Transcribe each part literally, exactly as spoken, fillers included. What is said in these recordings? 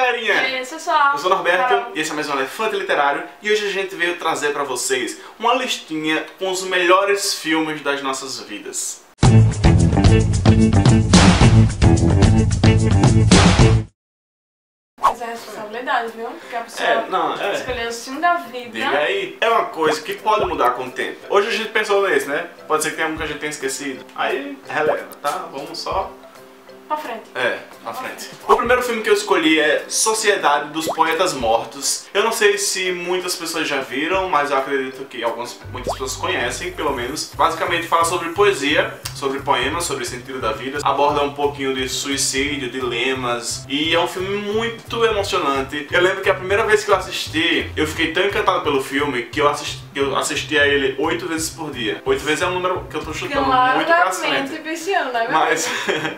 galerinha! E aí, pessoal? Eu sou o Norberto Carol. e esse é mais um Elefante Literário e hoje a gente veio trazer pra vocês uma listinha com os melhores filmes das nossas vidas. Mas é responsabilidade, viu? Porque a pessoa É, não, é. escolheu o filme da vida. Diga aí, é uma coisa que pode mudar com o tempo. Hoje a gente pensou nesse, né? Pode ser que tenha um que a gente tenha esquecido. Aí, releva, tá? Vamos só... Pra frente. É, pra frente. O primeiro filme que eu escolhi é Sociedade dos Poetas Mortos. Eu não sei se muitas pessoas já viram, mas eu acredito que algumas, muitas pessoas conhecem, pelo menos. Basicamente fala sobre poesia, sobre poemas, sobre o sentido da vida. Aborda um pouquinho de suicídio, dilemas. E é um filme muito emocionante. Eu lembro que a primeira vez que eu assisti, eu fiquei tão encantado pelo filme que eu assisti, eu assisti a ele oito vezes por dia. Oito vezes é um número que eu tô chutando muito pra frente. Viciando, né? Mas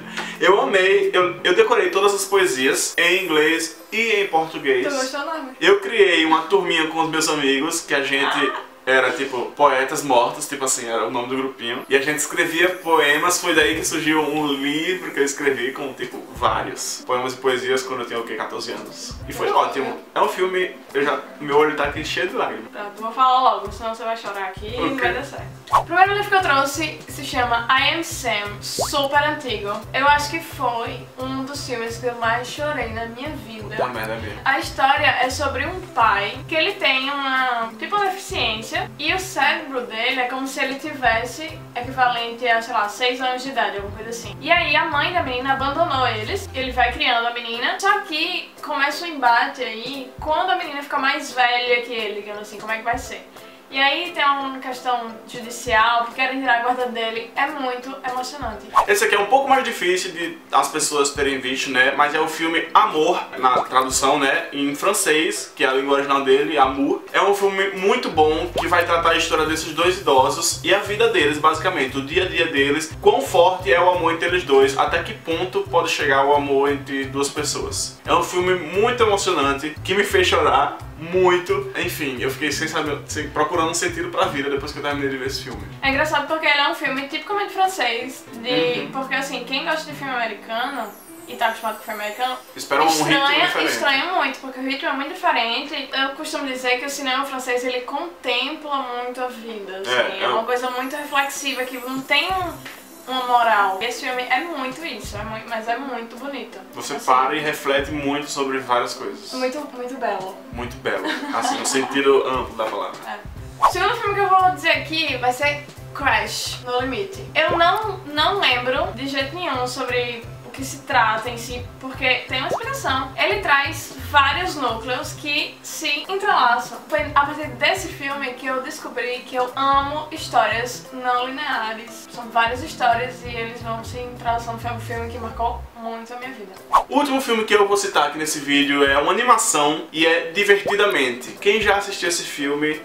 eu amei, eu, eu decorei todas as poesias em inglês e em português. Tu gostou, não? Eu criei uma turminha com os meus amigos, que a gente era tipo poetas mortos, tipo assim, era o nome do grupinho. E a gente escrevia poemas, foi daí que surgiu um livro que eu escrevi com tipo vários poemas e poesias quando eu tinha o quê? quatorze anos. E foi ótimo. É um filme, eu já, meu olho tá aqui cheio de lágrimas. Pronto, vou falar logo, senão você vai chorar aqui e não vai dar certo. O primeiro livro que eu trouxe se chama I Am Sam, super antigo. Eu acho que foi um dos filmes que eu mais chorei na minha vida. Puta merda mesmo. A história é sobre um pai que ele tem uma tipo uma deficiência e o cérebro dele é como se ele tivesse equivalente a, sei lá, seis anos de idade, alguma coisa assim. E aí a mãe da menina abandonou eles, ele vai criando a menina, só que começa um embate aí quando a menina fica mais velha que ele, digamos assim, como é que vai ser? E aí tem uma questão judicial, porque querem tirar a guarda dele, é muito emocionante. Esse aqui é um pouco mais difícil de as pessoas terem visto, né? Mas é o filme Amor, na tradução, né? Em francês, que é a língua original dele, Amour. É um filme muito bom, que vai tratar a história desses dois idosos e a vida deles, basicamente, o dia a dia deles. Quão forte é o amor entre eles dois, até que ponto pode chegar o amor entre duas pessoas. É um filme muito emocionante, que me fez chorar muito. Enfim, eu fiquei sem saber, sem, procurando um sentido pra vida depois que eu terminei de ver esse filme. É engraçado porque ele é um filme tipicamente francês, de, Uhum. porque assim, quem gosta de filme americano e tá acostumado com filme americano, Espera um ritmo estranha, diferente. estranha muito, porque o ritmo é muito diferente. Eu costumo dizer que o cinema francês, ele contempla muito a vida, assim, É, é, é uma um- coisa muito reflexiva, que não tem um... uma moral. Esse filme é muito isso, é muito, mas é muito bonito. Você assim, para e reflete muito sobre várias coisas. Muito, muito belo. Muito belo. Assim, no sentido amplo da palavra. É. O segundo filme que eu vou dizer aqui vai ser Crash, No Limite. Eu não, não lembro de jeito nenhum sobre o que se trata em si, porque tem uma explicação. Ele traz vários núcleos que se entrelaçam. Foi a partir desse filme que eu descobri que eu amo histórias não lineares. São várias histórias e eles vão se entrelaçando. Foi um filme que marcou muito a minha vida. O último filme que eu vou citar aqui nesse vídeo é uma animação e é Divertidamente. Quem já assistiu esse filme...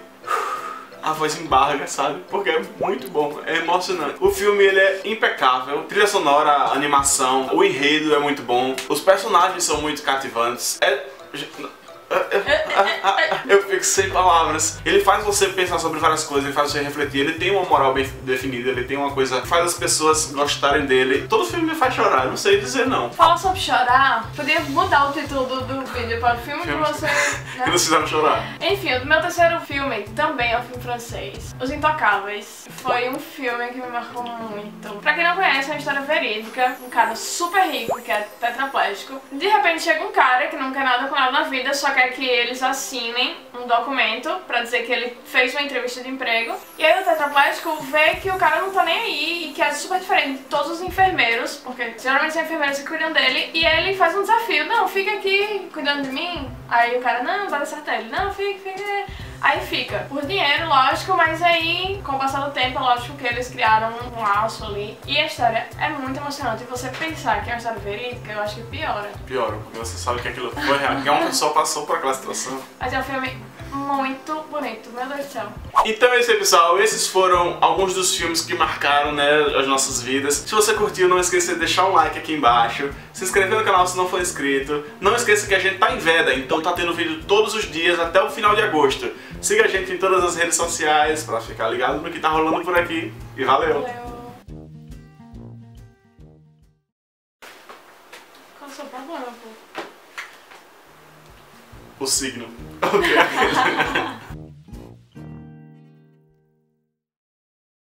a voz embarga, sabe? Porque é muito bom, é emocionante. O filme, ele é impecável. Trilha sonora, animação, o enredo é muito bom. Os personagens são muito cativantes. É... Eu fico sem palavras. Ele faz você pensar sobre várias coisas, ele faz você refletir, ele tem uma moral bem definida, ele tem uma coisa que faz as pessoas gostarem dele. Todo filme me faz chorar, eu não sei dizer não. Fala sobre chorar, podia mudar o título do, do vídeo para o filme Filme que você... Que Né? nos fizeram chorar. Enfim, o meu terceiro filme também é um filme francês, Os Intocáveis. Foi um filme que me marcou muito. Pra quem não conhece, é uma história verídica. Um cara super rico, que é tetraplégico. De repente chega um cara que não quer nada com nada na vida, só quer que eles assinem um documento pra dizer que ele fez uma entrevista de emprego. E aí o tetraplégico vê que o cara não tá nem aí e que é super diferente de todos os enfermeiros, porque geralmente são enfermeiros que cuidam dele, e ele faz um desafio: não, fica aqui cuidando de mim. Aí o cara: não, vai dar certo. Ele: não, fica, fica. Aí fica, por dinheiro, lógico, mas aí, com o passar do tempo, é lógico que eles criaram um laço ali. E a história é muito emocionante. E você pensar que é uma história verídica, eu acho que piora. Pior, porque você sabe que aquilo foi real, que uma pessoa passou por aquela situação. Mas é um filme muito bonito, meu Deus do céu. Então é isso aí, pessoal. Esses foram alguns dos filmes que marcaram, né, as nossas vidas. Se você curtiu, não esqueça de deixar um like aqui embaixo, se inscrever no canal se não for inscrito. Não esqueça que a gente tá em veda, então tá tendo vídeo todos os dias até o final de agosto. Siga a gente em todas as redes sociais pra ficar ligado no que tá rolando por aqui. E valeu! Valeu. Qual é o seu problema, pô? O signo. Ok.